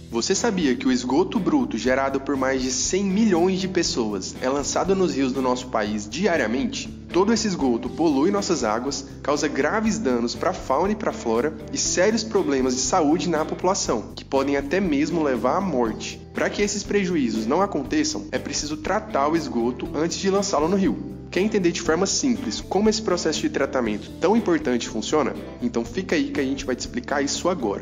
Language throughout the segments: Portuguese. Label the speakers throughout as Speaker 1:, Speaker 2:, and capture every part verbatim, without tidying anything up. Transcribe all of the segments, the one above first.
Speaker 1: Você sabia que o esgoto bruto gerado por mais de cem milhões de pessoas é lançado nos rios do nosso país diariamente? Todo esse esgoto polui nossas águas, causa graves danos para a fauna e para a flora e sérios problemas de saúde na população, que podem até mesmo levar à morte. Para que esses prejuízos não aconteçam, é preciso tratar o esgoto antes de lançá-lo no rio. Quer entender de forma simples como esse processo de tratamento tão importante funciona? Então fica aí que a gente vai te explicar isso agora.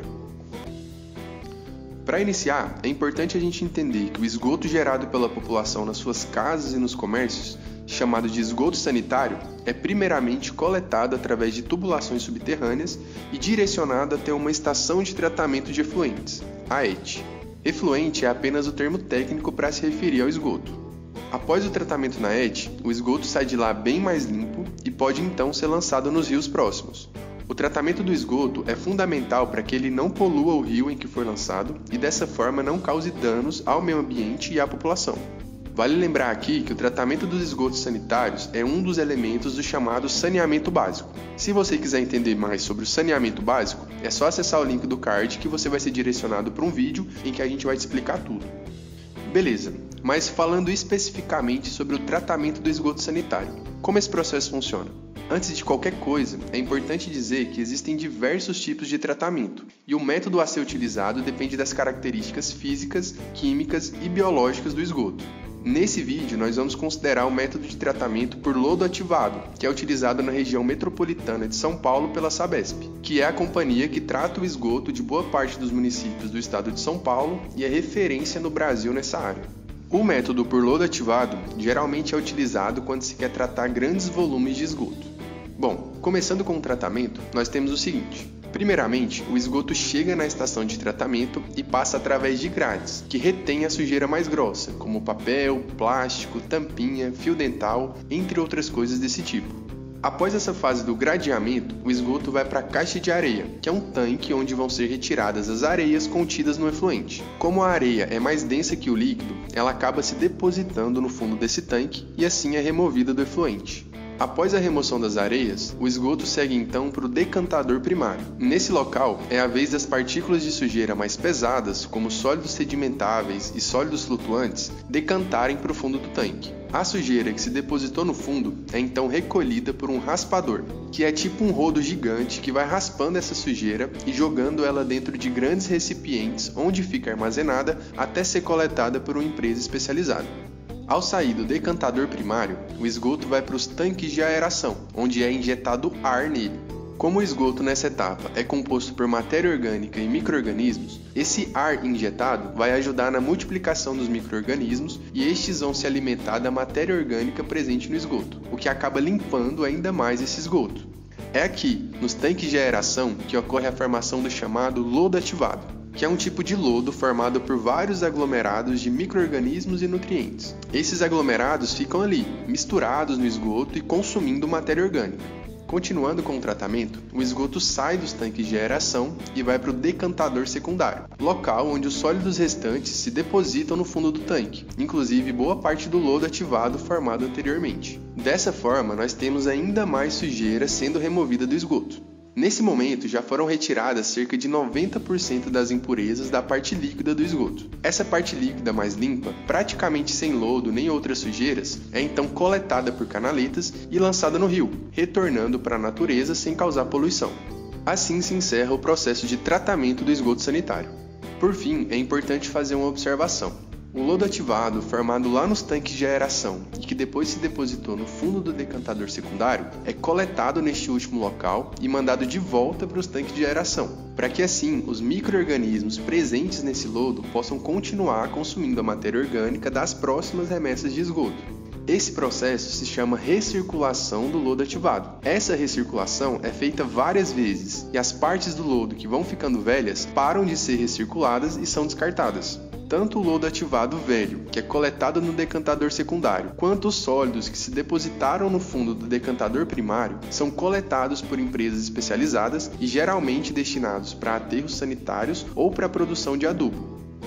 Speaker 1: Para iniciar, é importante a gente entender que o esgoto gerado pela população nas suas casas e nos comércios, chamado de esgoto sanitário, é primeiramente coletado através de tubulações subterrâneas e direcionado até uma estação de tratamento de efluentes, a E T. Efluente é apenas o termo técnico para se referir ao esgoto. Após o tratamento na E T, o esgoto sai de lá bem mais limpo e pode então ser lançado nos rios próximos. O tratamento do esgoto é fundamental para que ele não polua o rio em que for lançado e dessa forma não cause danos ao meio ambiente e à população. Vale lembrar aqui que o tratamento dos esgotos sanitários é um dos elementos do chamado saneamento básico. Se você quiser entender mais sobre o saneamento básico, é só acessar o link do card que você vai ser direcionado para um vídeo em que a gente vai te explicar tudo. Beleza, mas falando especificamente sobre o tratamento do esgoto sanitário, como esse processo funciona? Antes de qualquer coisa, é importante dizer que existem diversos tipos de tratamento, e o método a ser utilizado depende das características físicas, químicas e biológicas do esgoto. Nesse vídeo, nós vamos considerar o método de tratamento por lodo ativado, que é utilizado na região metropolitana de São Paulo pela Sabesp, que é a companhia que trata o esgoto de boa parte dos municípios do estado de São Paulo e é referência no Brasil nessa área. O método por lodo ativado geralmente é utilizado quando se quer tratar grandes volumes de esgoto. Bom, começando com o tratamento, nós temos o seguinte. Primeiramente, o esgoto chega na estação de tratamento e passa através de grades, que retêm a sujeira mais grossa, como papel, plástico, tampinha, fio dental, entre outras coisas desse tipo. Após essa fase do gradeamento, o esgoto vai para a caixa de areia, que é um tanque onde vão ser retiradas as areias contidas no efluente. Como a areia é mais densa que o líquido, ela acaba se depositando no fundo desse tanque e assim é removida do efluente. Após a remoção das areias, o esgoto segue então para o decantador primário. Nesse local, é a vez das partículas de sujeira mais pesadas, como sólidos sedimentáveis e sólidos flutuantes, decantarem para o fundo do tanque. A sujeira que se depositou no fundo é então recolhida por um raspador, que é tipo um rodo gigante que vai raspando essa sujeira e jogando ela dentro de grandes recipientes onde fica armazenada até ser coletada por uma empresa especializada. Ao sair do decantador primário, o esgoto vai para os tanques de aeração, onde é injetado ar nele. Como o esgoto nessa etapa é composto por matéria orgânica e micro-organismos, esse ar injetado vai ajudar na multiplicação dos micro-organismos e estes vão se alimentar da matéria orgânica presente no esgoto, o que acaba limpando ainda mais esse esgoto. É aqui, nos tanques de aeração, que ocorre a formação do chamado lodo ativado, que é um tipo de lodo formado por vários aglomerados de micro-organismos e nutrientes. Esses aglomerados ficam ali, misturados no esgoto e consumindo matéria orgânica. Continuando com o tratamento, o esgoto sai dos tanques de aeração e vai para o decantador secundário, local onde os sólidos restantes se depositam no fundo do tanque, inclusive boa parte do lodo ativado formado anteriormente. Dessa forma, nós temos ainda mais sujeira sendo removida do esgoto. Nesse momento, já foram retiradas cerca de noventa por cento das impurezas da parte líquida do esgoto. Essa parte líquida mais limpa, praticamente sem lodo nem outras sujeiras, é então coletada por canaletas e lançada no rio, retornando para a natureza sem causar poluição. Assim se encerra o processo de tratamento do esgoto sanitário. Por fim, é importante fazer uma observação. O lodo ativado, formado lá nos tanques de aeração e que depois se depositou no fundo do decantador secundário, é coletado neste último local e mandado de volta para os tanques de aeração, para que assim os micro-organismos presentes nesse lodo possam continuar consumindo a matéria orgânica das próximas remessas de esgoto. Esse processo se chama recirculação do lodo ativado. Essa recirculação é feita várias vezes e as partes do lodo que vão ficando velhas param de ser recirculadas e são descartadas. Tanto o lodo ativado velho, que é coletado no decantador secundário, quanto os sólidos que se depositaram no fundo do decantador primário são coletados por empresas especializadas e geralmente destinados para aterros sanitários ou para a produção de adubo.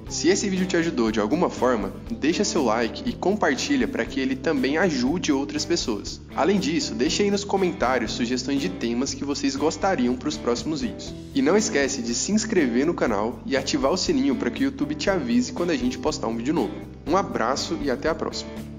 Speaker 1: Se esse vídeo te ajudou de alguma forma, deixa seu like e compartilha para que ele também ajude outras pessoas. Além disso, deixe aí nos comentários sugestões de temas que vocês gostariam para os próximos vídeos. E não esquece de se inscrever no canal e ativar o sininho para que o YouTube te avise quando a gente postar um vídeo novo. Um abraço e até a próxima!